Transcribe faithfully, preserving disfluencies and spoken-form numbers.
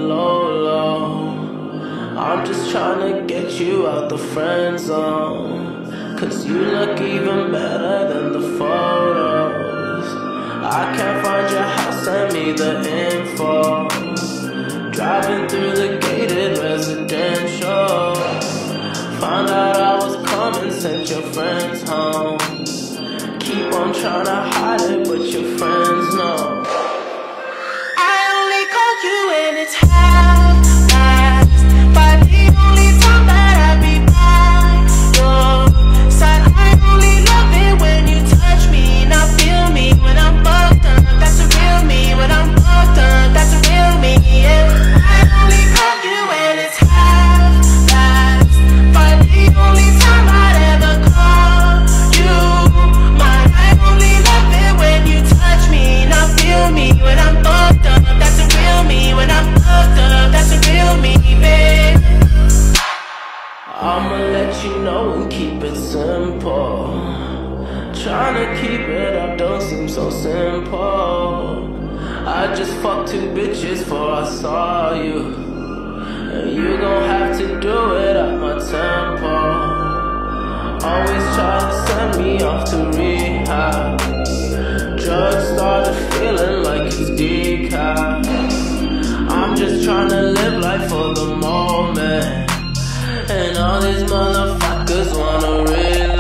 low, low. I'm just tryna get you out the friend zone, cause you look even better than the photos. I can't find your house, send me the info. Driving through the gated residential, found out I was coming, sent your friends home. Keep on tryna hide it, but your friends know. I only call you when it's half past, but the only time that I be by your side. I only love it when you touch me, not feel me when I'm fucked up. That's a real me. When I'm fucked up, that's a real me, yeah. I only call you when it's half past, but the only time I'd ever call you mine. I only love it when you touch me, not feel me when I'm fucked up. That's a real me. When I'm fucked up, that's a real me, babe. I'ma let you know and keep it simple. Tryna keep it up don't seem so simple. I just fucked two bitches before I saw you, and you gon' have to do it at my tempo. Always try to send me off to rehab. Drugs started feeling like it's decaf. I'm just tryna live life for the moment, and all these motherfuckers wanna realize